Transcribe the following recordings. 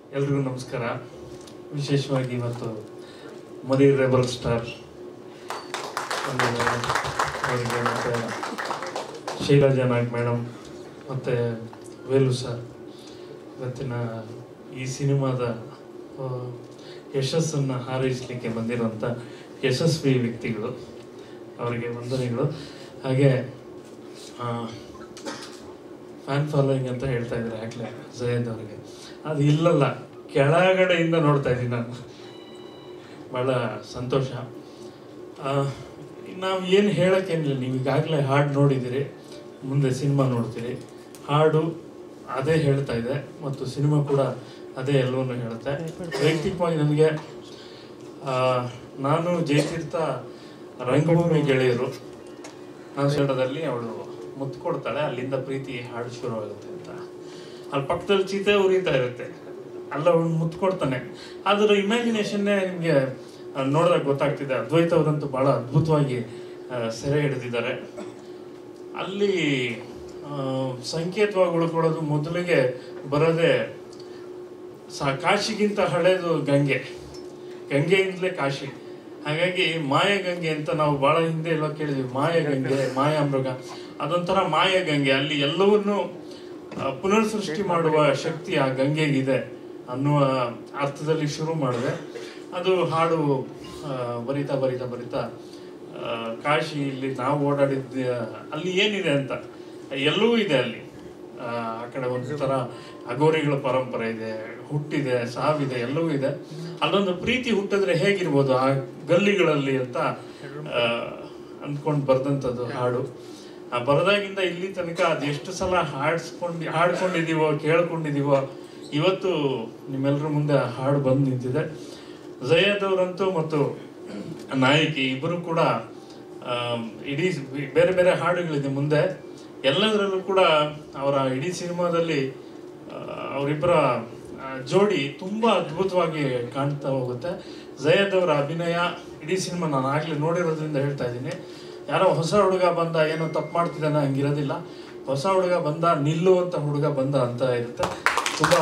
ಎಲ್ರಿಗೂ ನಮಸ್ಕಾರ. ವಿಶೇಷವಾಗಿ ಇವತ್ತು ಮದರ್ ರೆಬಲ್ ಸ್ಟಾರ್ ಅವರಿಗೆ ಮತ್ತು ಶೈಲಜಾ ನಾಯ್ಕ್ ಮೇಡಮ್ ಮತ್ತು ವೇಲು ಸರ್ ಇವತ್ತಿನ ಈ ಸಿನಿಮಾದ ಯಶಸ್ಸನ್ನು ಹಾರೈಸಲಿಕ್ಕೆ ಬಂದಿರುವಂಥ ಯಶಸ್ವಿ ವ್ಯಕ್ತಿಗಳು, ಅವರಿಗೆ ವಂದನೆಗಳು. ಹಾಗೆ ಫ್ಯಾನ್ ಫಾಲೋಯಿಂಗ್ ಅಂತ ಹೇಳ್ತಾ ಇದ್ದಾರೆ ಆಗಲೇ ಜಯದ್ ಅವರಿಗೆ, ಅದು ಇಲ್ಲಲ್ಲ, ಕೆಳಗಡೆಯಿಂದ ನೋಡ್ತಾ ಇದ್ದೀನಿ ನಾನು. ಭಾಳ ಸಂತೋಷ. ನಾವು ಏನು ಹೇಳೋಕ್ಕೇನಿಲ್ಲ, ನೀವು ಈಗಾಗಲೇ ಹಾಡು ನೋಡಿದ್ದೀರಿ, ಮುಂದೆ ಸಿನಿಮಾ ನೋಡ್ತೀರಿ. ಹಾಡು ಅದೇ ಹೇಳ್ತಾ ಇದೆ ಮತ್ತು ಸಿನಿಮಾ ಕೂಡ ಅದೇ ಎಲ್ಲವನ್ನೂ ಹೇಳುತ್ತೆ. ವೈಯಕ್ತಿಕವಾಗಿ ನನಗೆ ನಾನು ಜಯತೀರ್ಥ ರಂಗಭೂಮಿ ಗೆಳೆಯರು. ನಾಸಡದಲ್ಲಿ ಅವಳು ಮುತ್ತು ಕೊಡ್ತಾಳೆ, ಅಲ್ಲಿಂದ ಪ್ರೀತಿ ಹಾಡು ಶುರುವಾಗುತ್ತೆ ಅಂತ. ಅಲ್ಲಿ ಪಕ್ಕದಲ್ಲಿ ಚೀತೆ ಉರಿತಾ ಇರುತ್ತೆ, ಅಲ್ಲ ಅವನು ಮುತ್ತು ಕೊಡ್ತಾನೆ. ಅದರ ಇಮ್ಯಾಜಿನೇಷನ್ನೇ ನಿಮಗೆ ನೋಡಿದಾಗ ಗೊತ್ತಾಗ್ತಿದೆ. ಅದ್ವೈತ ಅವರಂತೂ ಭಾಳ ಅದ್ಭುತವಾಗಿ ಸೆರೆ ಹಿಡಿದಿದ್ದಾರೆ. ಅಲ್ಲಿ ಸಂಕೇತವಾಗಿ ಉಳ್ಕೊಳ್ಳೋದು ಮೊದಲಿಗೆ ಬರೋದೇ ಕಾಶಿಗಿಂತ ಹಳೇದು ಗಂಗೆಯಿಂದಲೇ ಕಾಶಿ. ಹಾಗಾಗಿ ಮಾಯಗಂಗೆ ಅಂತ ನಾವು ಭಾಳ ಹಿಂದೆ ಎಲ್ಲ ಕೇಳಿದ್ವಿ. ಮಾಯಗಂಗೆ, ಮಾಯಾಮೃಗ, ಅದೊಂಥರ ಮಾಯಗಂಗೆ. ಅಲ್ಲಿ ಎಲ್ಲವನ್ನೂ ಪುನರ್ಸೃಷ್ಟಿ ಮಾಡುವ ಶಕ್ತಿ ಆ ಗಂಗೆಗಿದೆ ಅನ್ನುವ ಅರ್ಥದಲ್ಲಿ ಶುರು ಮಾಡಿದೆ. ಅದು ಹಾಡು ಬರಿತಾ ಬರಿತಾ ಬರಿತಾ ಕಾಶಿ, ಇಲ್ಲಿ ನಾವು ಓಡಾಡಿದ್ದ ಅಲ್ಲಿ ಏನಿದೆ ಅಂತ ಎಲ್ಲವೂ ಇದೆ ಅಲ್ಲಿ. ಆ ಕಡೆ ಒಂದು ಥರ ಅಗೋರಿಗಳ ಪರಂಪರೆ ಇದೆ, ಹುಟ್ಟಿದೆ, ಸಾವಿದೆ, ಎಲ್ಲವೂ ಇದೆ. ಅಲ್ಲೊಂದು ಪ್ರೀತಿ ಹುಟ್ಟಿದ್ರೆ ಹೇಗಿರ್ಬೋದು ಆ ಗಲ್ಲಿಗಳಲ್ಲಿ ಅಂತ ಅಂದ್ಕೊಂಡು ಬರ್ದಂಥದ್ದು ಹಾಡು. ಆ ಬರದಾಗಿಂದ ಇಲ್ಲಿ ತನಕ ಅದೆಷ್ಟು ಸಲ ಹಾಡ್ಕೊಂಡಿದ್ದೀವೋ, ಕೇಳ್ಕೊಂಡಿದ್ದೀವೋ, ಇವತ್ತು ನಿಮ್ಮೆಲ್ಲರ ಮುಂದೆ ಹಾಡು ಬಂದು ನಿಂತಿದೆ. ಜಯದ್ ಅವರಂತೂ ಮತ್ತು ನಾಯಕಿ ಇಬ್ಬರು ಕೂಡ ಇಡೀ ಬೇರೆ ಬೇರೆ ಹಾಡುಗಳಿದೆ ಮುಂದೆ. ಎಲ್ಲದರಲ್ಲೂ ಕೂಡ ಅವರ ಇಡೀ ಸಿನಿಮಾದಲ್ಲಿ ಅವರಿಬ್ಬರ ಜೋಡಿ ತುಂಬ ಅದ್ಭುತವಾಗಿ ಕಾಣ್ತಾ ಹೋಗುತ್ತೆ. ಜಯದ್ ಅವರ ಅಭಿನಯ ಇಡೀ ಸಿನಿಮಾ ನಾನು ಆಗಲೇ ನೋಡಿರೋದ್ರಿಂದ ಹೇಳ್ತಾ ಇದ್ದೀನಿ. ಯಾರೋ ಹೊಸ ಹುಡುಗ ಬಂದ, ಏನೋ ತಪ್ಪು ಮಾಡ್ತಿದ್ದಾನೆ ಹಂಗಿರೋದಿಲ್ಲ. ಹೊಸ ಹುಡುಗ ಬಂದ, ನಿಲ್ಲುವಂಥ ಹುಡುಗ ಬಂದ ಅಂತ ಇರುತ್ತೆ. ತುಂಬ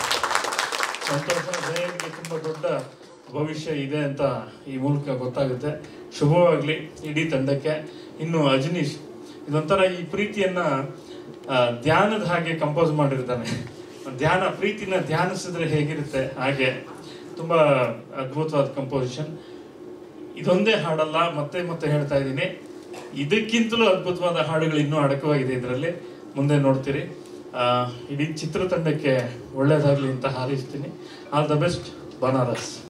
ಸಂತೋಷ. ಜಯದ್ಗೆ ತುಂಬ ದೊಡ್ಡ ಭವಿಷ್ಯ ಇದೆ ಅಂತ ಈ ಮೂಲಕ ಗೊತ್ತಾಗುತ್ತೆ. ಶುಭವಾಗಲಿ ಇಡೀ ತಂಡಕ್ಕೆ. ಇನ್ನು ಅಜನೀಶ್ ಇದೊಂಥರ ಈ ಪ್ರೀತಿಯನ್ನು ಧ್ಯಾನದ ಹಾಗೆ ಕಂಪೋಸ್ ಮಾಡಿರ್ತಾನೆ. ಪ್ರೀತಿನ ಧ್ಯಾನಿಸಿದ್ರೆ ಹೇಗಿರುತ್ತೆ ಹಾಗೆ ತುಂಬ ಅದ್ಭುತವಾದ ಕಂಪೋಸಿಷನ್. ಇದೊಂದೇ ಹಾಡಲ್ಲ, ಮತ್ತೆ ಮತ್ತೆ ಹೇಳ್ತಾ ಇದ್ದೀನಿ, ಇದಕ್ಕಿಂತಲೂ ಅದ್ಭುತವಾದ ಹಾಡುಗಳು ಇನ್ನೂ ಅಡಕವಾಗಿದೆ ಇದರಲ್ಲಿ. ಮುಂದೆ ನೋಡ್ತೀರಿ. ಇಡೀ ಚಿತ್ರತಂಡಕ್ಕೆ ಒಳ್ಳೆಯದಾಗಲಿ ಅಂತ ಹಾರೈಸ್ತೀನಿ. All the best. ಬನಾರಸ್.